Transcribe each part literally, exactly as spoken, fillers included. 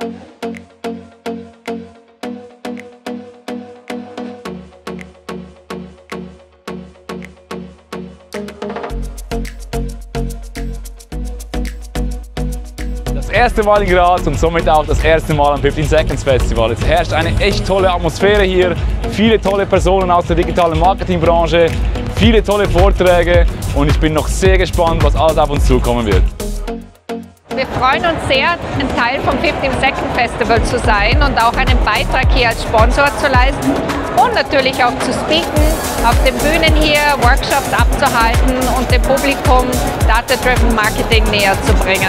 Das erste Mal in Graz und somit auch das erste Mal am fifteen Seconds Festival. Es herrscht eine echt tolle Atmosphäre hier, viele tolle Personen aus der digitalen Marketingbranche, viele tolle Vorträge und ich bin noch sehr gespannt, was alles auf uns zukommen wird. Wir freuen uns sehr, ein Teil vom fifteen Second Festival zu sein und auch einen Beitrag hier als Sponsor zu leisten und natürlich auch zu speaken, auf den Bühnen hier Workshops abzuhalten und dem Publikum Data-Driven Marketing näher zu bringen.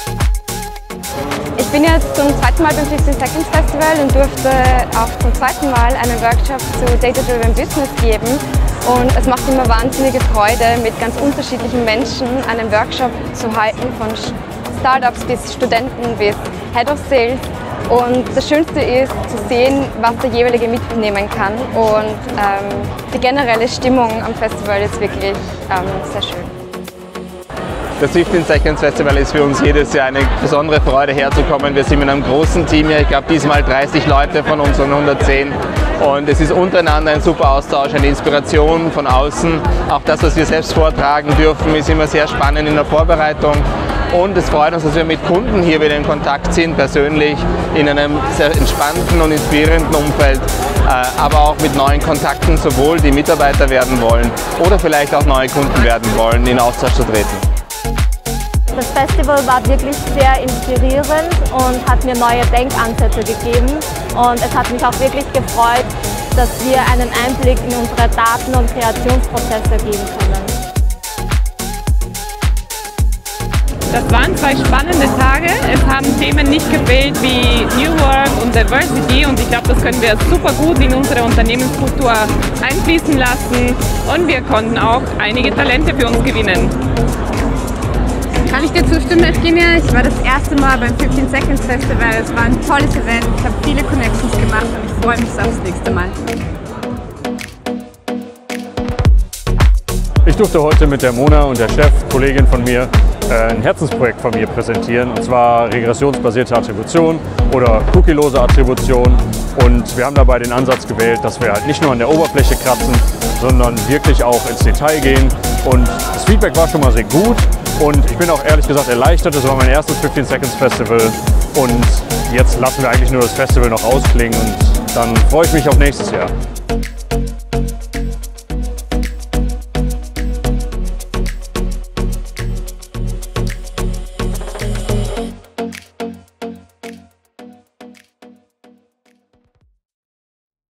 Ich bin jetzt zum zweiten Mal beim fifteen Seconds Festival und durfte auch zum zweiten Mal einen Workshop zu Data-Driven Business geben. Und es macht immer wahnsinnige Freude, mit ganz unterschiedlichen Menschen einen Workshop zu halten, von Startups bis Studenten bis Head of Sales. Und das Schönste ist zu sehen, was der jeweilige mitnehmen kann. Und ähm, die generelle Stimmung am Festival ist wirklich ähm, sehr schön. Das fifteen Seconds Festival ist für uns jedes Jahr eine besondere Freude herzukommen. Wir sind mit einem großen Team hier, ich glaube diesmal dreißig Leute von unseren hundertzehn. Und es ist untereinander ein super Austausch, eine Inspiration von außen. Auch das, was wir selbst vortragen dürfen, ist immer sehr spannend in der Vorbereitung. Und es freut uns, dass wir mit Kunden hier wieder in Kontakt sind, persönlich, in einem sehr entspannten und inspirierenden Umfeld, aber auch mit neuen Kontakten, sowohl die Mitarbeiter werden wollen oder vielleicht auch neue Kunden werden wollen, in Austausch zu treten. Das Festival war wirklich sehr inspirierend und hat mir neue Denkansätze gegeben. Und es hat mich auch wirklich gefreut, dass wir einen Einblick in unsere Daten- und Kreationsprozesse geben können. Das waren zwei spannende Tage. Es haben Themen nicht gefehlt wie New Work und Diversity und ich glaube, das können wir super gut in unsere Unternehmenskultur einfließen lassen und wir konnten auch einige Talente für uns gewinnen. Kann ich dir zustimmen, Evgenia? Ich war das erste Mal beim fifteen Seconds Festival. Es war ein tolles Event. Ich habe viele Connections gemacht und ich freue mich aufs nächste Mal. Ich durfte heute mit der Mona und der Chef, Kollegin von mir, ein Herzensprojekt von mir präsentieren, und zwar regressionsbasierte Attribution oder cookielose Attribution. Und wir haben dabei den Ansatz gewählt, dass wir halt nicht nur an der Oberfläche kratzen, sondern wirklich auch ins Detail gehen. Und das Feedback war schon mal sehr gut und ich bin auch ehrlich gesagt erleichtert. Das war mein erstes fifteen Seconds Festival und jetzt lassen wir eigentlich nur das Festival noch ausklingen und dann freue ich mich auf nächstes Jahr.